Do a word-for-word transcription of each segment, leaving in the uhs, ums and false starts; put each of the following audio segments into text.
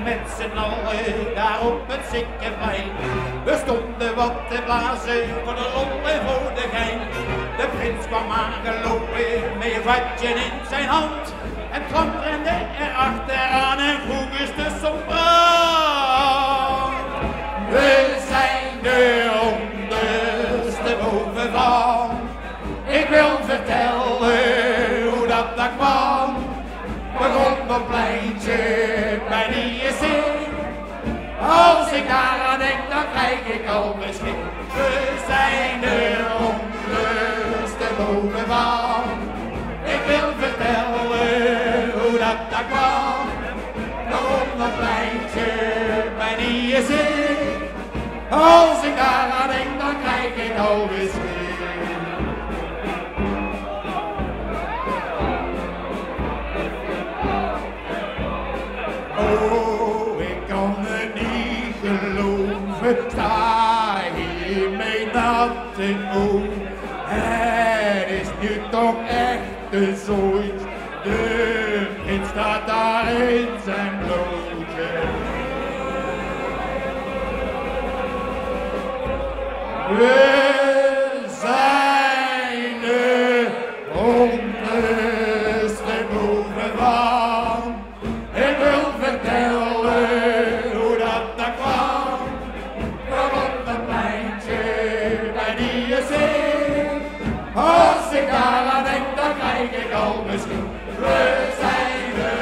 met z'n allen daar op het Zikkeplein. We stonden wat te blazen voor de lol en voor de gein. De prins kwam aangelopen met een vatje in zijn hand. En Trump rende er achteraan en vroeg eens de sopraan. We zijn de onderstebovenvan. Ik wil vertellen hoe dat daar kwam. Begon op pleintje bij die is in. Als ik daaraan denk, dan krijg ik al beschik. We zijn de onderstebovenvan. Ik wil vertellen hoe dat daar kwam. Begon op pleintje bij die is in. Als ik daaraan denk, dan krijg ik al beschik. Oh, ik kan het niet geloven, sta hier mee nat in oog. Het is nu toch echt de zoiets, de prins staat daar in zijn blootje. We zijn de onderstebovenvan. Ik wil vertellen hoe dat daar kwam. Waarop een pleintje bij die is in. Als ik daaraan denk, dan krijg ik al misschien. We zijn de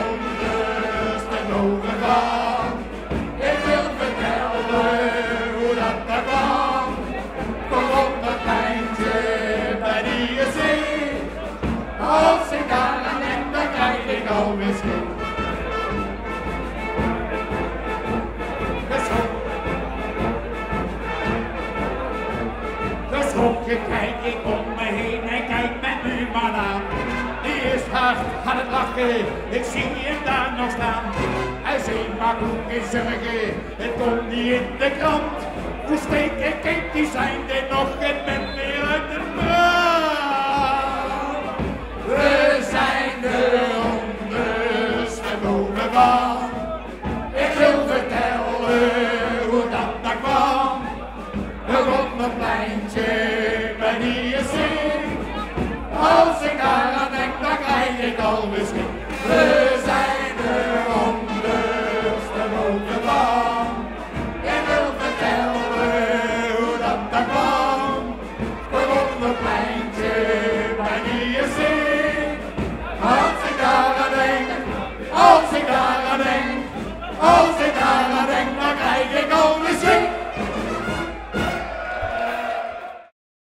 onderstebovenvan. Ik wil vertellen hoe dat daar kwam. Waarop een pleintje bij die is in. Als ik daaraan denk, dan krijg ik al misschien. Geschrokken kijk ik om me heen en kijk mijn buurman aan. Die is hard aan het lachen, ik zie hem daar nog staan. Hij zegt, maar hoe is zorgen, het komt niet in de krant. Hoe steek en kijk, die zijn er nog geen men meer uit de brand. We zijn de onderstebovenvan. Ik wil vertellen hoe dat daar kwam. Op mijn pleintje bij die is in. Als ik daaraan denk, dan krijg ik al misschien. We zijn de onderstebovenvan. Ik wil vertellen hoe dat daar kwam. Op mijn pleintje bij die is in. Als ik daaraan denk, als ik daar